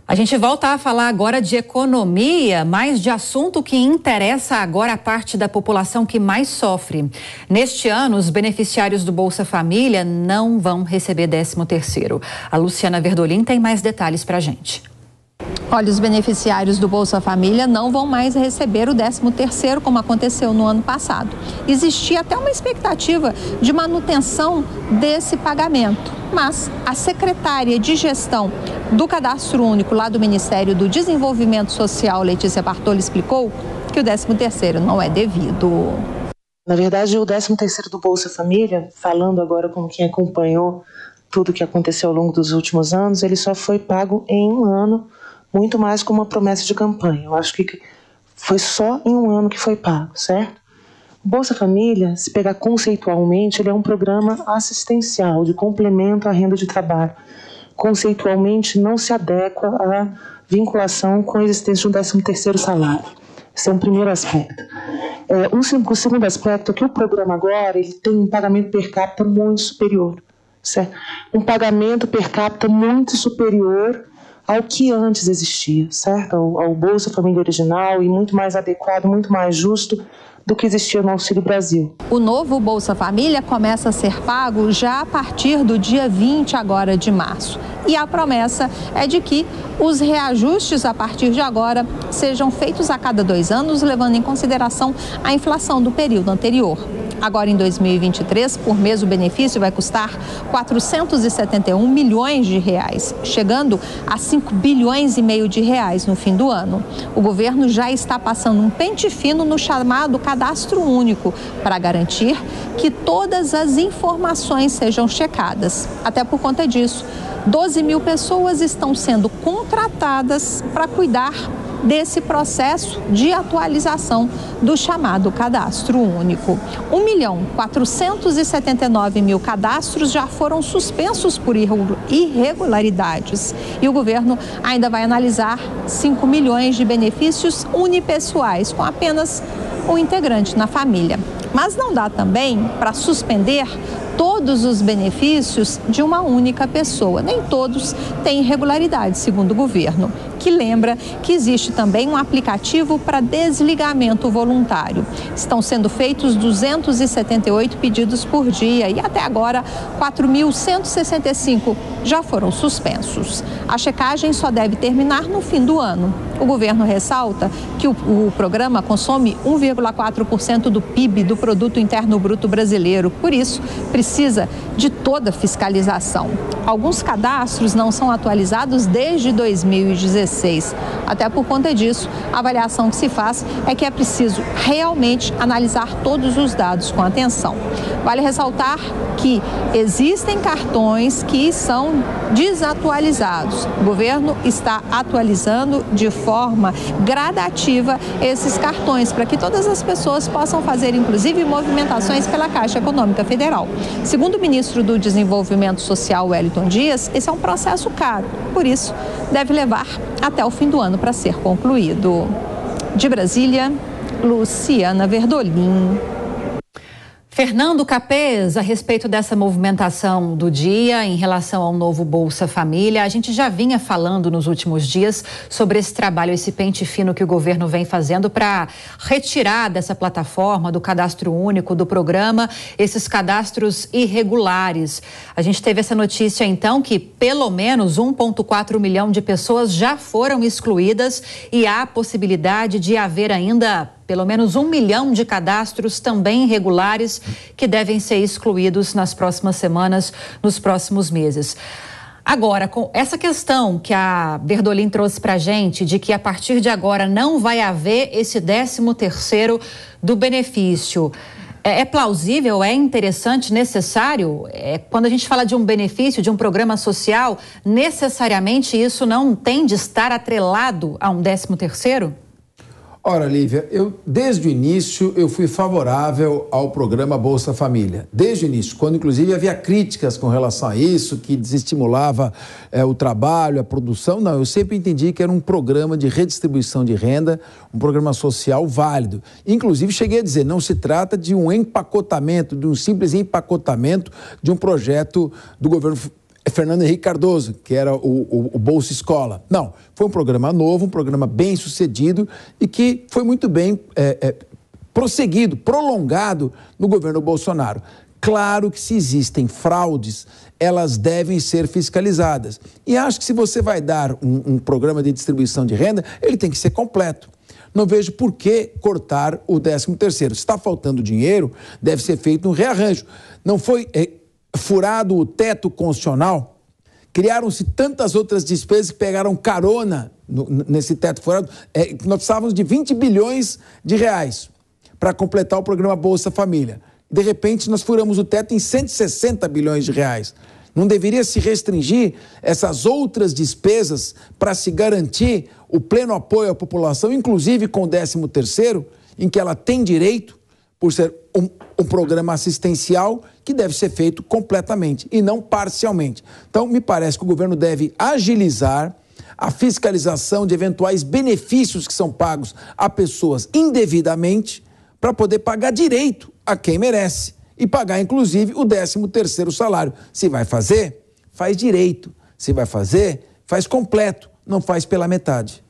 A gente volta a falar agora de economia, mas de assunto que interessa agora a parte da população que mais sofre. Neste ano, os beneficiários do Bolsa Família não vão receber 13º. A Luciana Verdolim tem mais detalhes pra gente. Olha, os beneficiários do Bolsa Família não vão mais receber o 13º, como aconteceu no ano passado. Existia até uma expectativa de manutenção desse pagamento, mas a secretária de gestão do Cadastro Único lá do Ministério do Desenvolvimento Social, Letícia Bartoli, explicou que o 13º não é devido. Na verdade, o 13º do Bolsa Família, falando agora com quem acompanhou tudo que aconteceu ao longo dos últimos anos, ele só foi pago em um ano, muito mais como uma promessa de campanha. Eu acho que foi só em um ano que foi pago, certo? O Bolsa Família, se pegar conceitualmente, ele é um programa assistencial, de complemento à renda de trabalho. Conceitualmente, não se adequa à vinculação com a existência de um 13º salário. Esse é um primeiro aspecto. O segundo aspecto é que o programa agora ele tem um pagamento per capita muito superior. Certo? Um pagamento per capita muito superior ao que antes existia, certo? Ao Bolsa Família original e muito mais adequado, muito mais justo do que existia no Auxílio Brasil. O novo Bolsa Família começa a ser pago já a partir do dia 20 agora de março. E a promessa é de que os reajustes a partir de agora sejam feitos a cada 2 anos, levando em consideração a inflação do período anterior. Agora, em 2023, por mês, o benefício vai custar 471 milhões de reais, chegando a 5 bilhões e meio de reais no fim do ano. O governo já está passando um pente fino no chamado Cadastro Único para garantir que todas as informações sejam checadas. Até por conta disso, 12 mil pessoas estão sendo contratadas para cuidar desse processo de atualização do chamado Cadastro Único. 1.479.000 cadastros já foram suspensos por irregularidades e o governo ainda vai analisar 5 milhões de benefícios unipessoais com apenas um integrante na família. Mas não dá também para suspender todos os benefícios de uma única pessoa. Nem todos têm irregularidade, segundo o governo, que lembra que existe também um aplicativo para desligamento voluntário. Estão sendo feitos 278 pedidos por dia e até agora 4.165 já foram suspensos. A checagem só deve terminar no fim do ano. O governo ressalta que o programa consome 1,4% do PIB, do Produto Interno Bruto brasileiro. Por isso, precisa de toda fiscalização. Alguns cadastros não são atualizados desde 2016. Até por conta disso, a avaliação que se faz é que é preciso realmente analisar todos os dados com atenção. Vale ressaltar que existem cartões que são desatualizados. O governo está atualizando de forma gradativa esses cartões para que todas as pessoas possam fazer, inclusive, movimentações pela Caixa Econômica Federal. Segundo o ministro do Desenvolvimento Social, Wellington Dias, esse é um processo caro, por isso deve levar até o fim do ano para ser concluído. De Brasília, Luciana Verdolim. Fernando Capês, a respeito dessa movimentação do dia em relação ao novo Bolsa Família, a gente já vinha falando nos últimos dias sobre esse trabalho, esse pente fino que o governo vem fazendo para retirar dessa plataforma, do Cadastro Único, do programa, esses cadastros irregulares. A gente teve essa notícia, então, que pelo menos 1,4 milhão de pessoas já foram excluídas e há a possibilidade de haver ainda pelo menos 1 milhão de cadastros também irregulares que devem ser excluídos nas próximas semanas, nos próximos meses. Agora, com essa questão que a Verdolim trouxe para a gente, de que a partir de agora não vai haver esse 13º do benefício, é plausível, é interessante, necessário? Quando a gente fala de um benefício, de um programa social, necessariamente isso não tem de estar atrelado a um 13º? Ora, Lívia, desde o início eu fui favorável ao programa Bolsa Família. Desde o início, quando inclusive havia críticas com relação a isso, que desestimulava o trabalho, a produção. Não, eu sempre entendi que era um programa de redistribuição de renda, um programa social válido. Inclusive cheguei a dizer, não se trata de um empacotamento, de um simples empacotamento de um projeto do governo Fernando Henrique Cardoso, que era o Bolsa Escola. Não, foi um programa novo, um programa bem sucedido e que foi muito bem prosseguido, prolongado no governo Bolsonaro. Claro que se existem fraudes, elas devem ser fiscalizadas. E acho que se você vai dar um programa de distribuição de renda, ele tem que ser completo. Não vejo por que cortar o 13º. Se está faltando dinheiro, deve ser feito um rearranjo. Não foi furado o teto constitucional? Criaram-se tantas outras despesas que pegaram carona nesse teto furado. Nós precisávamos de 20 bilhões de reais para completar o programa Bolsa Família. De repente, nós furamos o teto em 160 bilhões de reais. Não deveria se restringir essas outras despesas para se garantir o pleno apoio à população, inclusive com o 13º, em que ela tem direito, por ser um programa assistencial que deve ser feito completamente e não parcialmente. Então, me parece que o governo deve agilizar a fiscalização de eventuais benefícios que são pagos a pessoas indevidamente para poder pagar direito a quem merece e pagar, inclusive, o 13º salário. Se vai fazer, faz direito. Se vai fazer, faz completo, não faz pela metade.